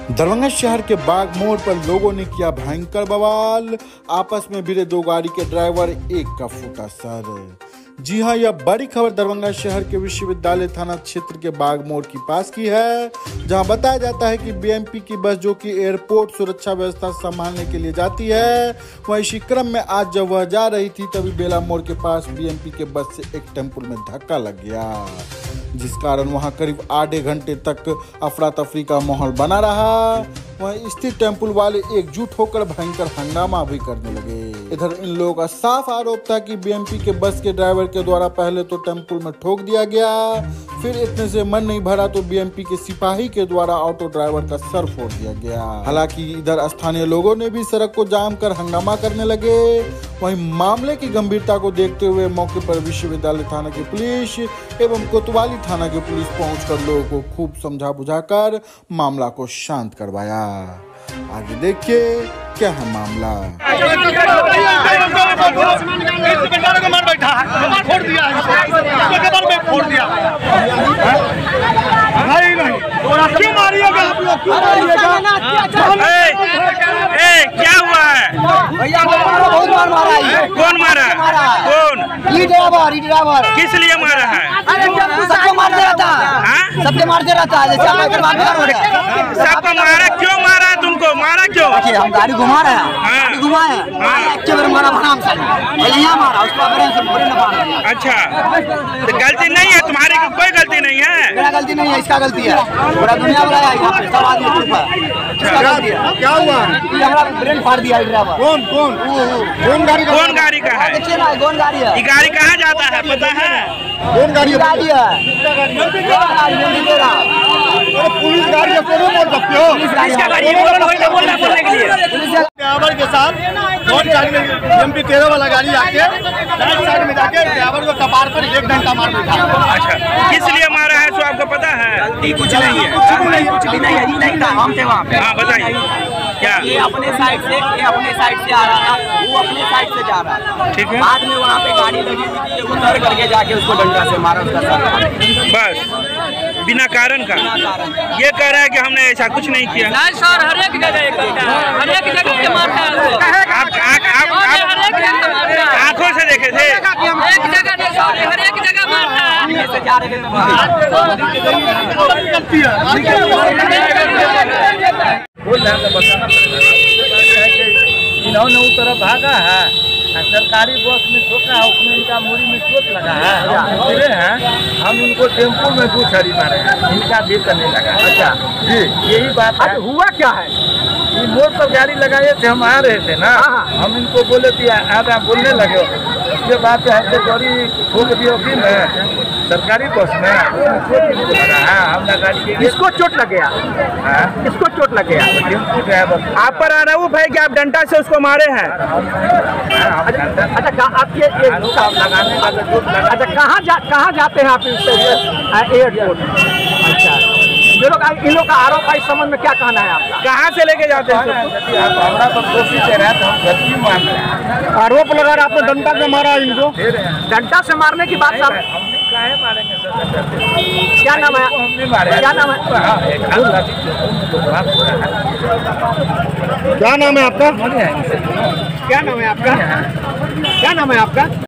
दरभंगा शहर के बाग मोड़ पर लोगों ने किया भयंकर बवाल। आपस में भिड़े दो गाड़ी के ड्राइवर, एक का फूटा सर। जी हां, यह बड़ी खबर दरभंगा शहर के विश्वविद्यालय थाना क्षेत्र के बाग मोड़ की पास की है, जहां बताया जाता है कि बीएमपी की बस जो कि एयरपोर्ट सुरक्षा व्यवस्था संभालने के लिए जाती है, वह इसी क्रम में आज जब वह जा रही थी तभी बेला मोड़ के पास बीएमपी के बस से एक टेम्पो में धक्का लग गया, जिस कारण वहां करीब आधे घंटे तक अफरा तफरी का माहौल बना रहा। वहीं स्थित टेम्पो वाले एकजुट होकर भयंकर हंगामा भी करने लगे। इधर इन लोगों का साफ आरोप था कि बीएमपी के बस के ड्राइवर के द्वारा पहले तो टेम्पो में ठोक दिया गया, फिर इतने से मन नहीं भरा तो बीएमपी के सिपाही के द्वारा ऑटो ड्राइवर का सर फोड़ दिया गया। हालांकि इधर स्थानीय लोगों ने भी सड़क को जाम कर हंगामा करने लगे। वहीं मामले की गंभीरता को देखते हुए मौके पर विश्वविद्यालय थाना की पुलिस एवं कोतवाली थाना की पुलिस पहुंचकर लोगों को खूब समझा बुझाकर मामला को शांत करवाया। आगे देखिए क्या है मामला। क्यों मारिएगा आप लोग? क्या हुआ है भैया? बहुत मार मारा है। कौन मारा? कौन? ड्राइवर। किस लिए मारा है? सबको मारते रहता है। सबके मारते रहता है। जैसे सबको मारा? क्यों मारा? तुमको मारा क्यों? हम गाड़ी घुमा रहे हैं, गाड़ी घुमाए मारा भराम से यहाँ मारा उसको। अच्छा, तो गलती नहीं है तुम्हारी? कोई गलती नहीं है? मेरा गलती नहीं है, इसका गलती है। पूरा दुनिया बुलाया यहाँ पे, सब आदमी प्रूफ है। इसका गलती है। क्या हुआ? हमारा ब्रेन फाड़ दिया ड्राइवर। कौन गाड़ी का है? देखिए ना, कौन गाड़ी है? ये गाड़ी कहाँ जाता है पता है? कौन गाड़ी है? पुलिस गाड़ी है, बोल सकते हो? ड्राइवर के साथ कौन गाड़ी में बीएमपी 13 वाला गाड़ी आके राइट साइड में जाके ड्राइवर को कपार पर 1 घंटा मार बैठा। अच्छा, किस लिए मारा है तो आपको पता है? कुछ नहीं है, कुछ भी नहीं है। नहीं था, हम थे वहाँ पे। हाँ बताइए क्या? ये अपने साइड से आ रहा था, वो अपने साइड से जा रहा था। ठीक है। बाद में वहाँ पे गाड़ी लगी हुई थी, उतर करके जाके उसको डंडा से मारा, उसका सर। बस बिना कारण का ये कह रहा है कि हमने ऐसा कुछ नहीं किया। नहीं सर, हर एक जगह हर एक जगह के मारता है। आप आंखों से देखे थे? एक जगह नहीं सर, हर एक जगह मारता है। ऐसे जा रहे इन्होंने उस तरफ भागा है, सरकारी बस में ठोका है, उसमें इनका मूरी में चोट लगा है। हम गिरे हैं, हम इनको टेम्पो में 2 छड़ी मारे हैं, इनका भी करने लगा। अच्छा जी, यही बात है। हुआ क्या है? ये मोड़ पर गाड़ी लगाए थे, हम आ रहे थे ना, हम इनको बोले थे आधा बोलने लगे। उसके बाद हमसे गाड़ी ठोक दी उसी में, सरकारी बस में चोट लगा है। हमने गाड़ी के किसको चोट लग गया? किसको चोट लग गया? Tempo driver. आप पर आरोप है कि आप डंडा से उसको मारे हैं? अच्छा, आप ये अच्छा कहाँ जाते हैं आप एयरपोर्ट? अच्छा, इन लोग का आरोप है, इस संबंध में क्या कहना है आपका? कहाँ से लेके जाते हैं? हमारा पर दोषी दे रहा है तो हम गलती मान रहे हैं। आरोप लगा रहा, आपने डंडा से मारा इनको? डंडा से मारने की बात साहब काहे मारेंगे सर? क्या नाम है? हमने मारे। क्या नाम है? क्या नाम है आपका? क्या नाम है आपका? क्या नाम है आपका?